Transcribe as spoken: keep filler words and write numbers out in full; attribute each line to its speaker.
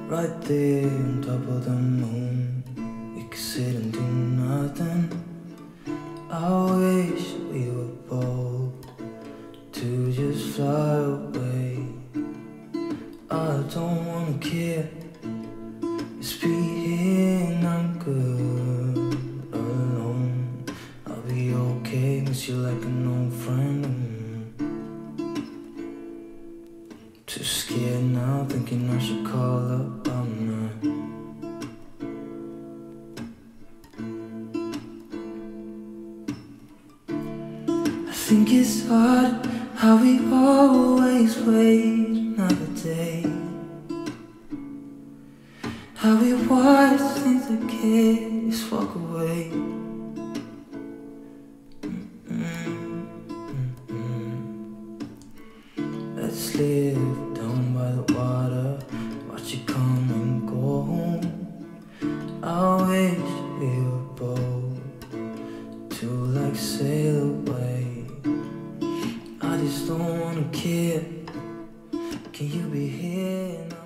Speaker 1: right there on top of the moon. We could sit and do nothing. I wish we were bold to just fly away. I don't wanna care, just be here and I'm good alone. I'll be okay, miss you like an old friend. Too scared now, thinking I should call up all night. I think it's hard how we always wait another day, how we watch things that can't just walk away. Let's live down by the water, watch it come and go home. I wish we were bold to like sail away. I just don't wanna care. Can you be here now?